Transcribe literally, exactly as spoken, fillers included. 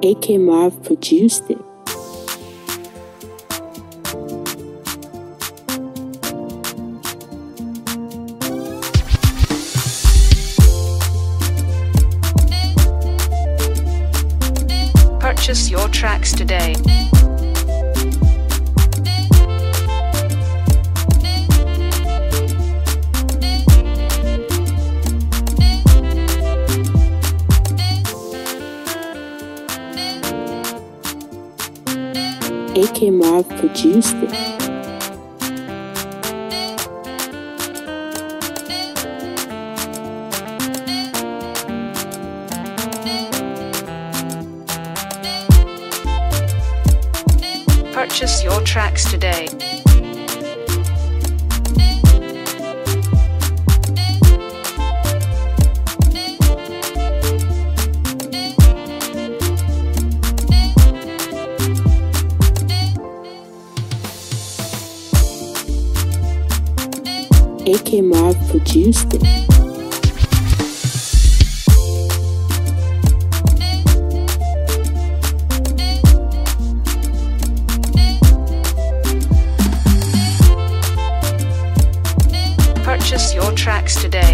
A K Marv produced it. Purchase your tracks today. A K Marv produced it. Purchase your tracks today. A K Marv produced it. Purchase your tracks today.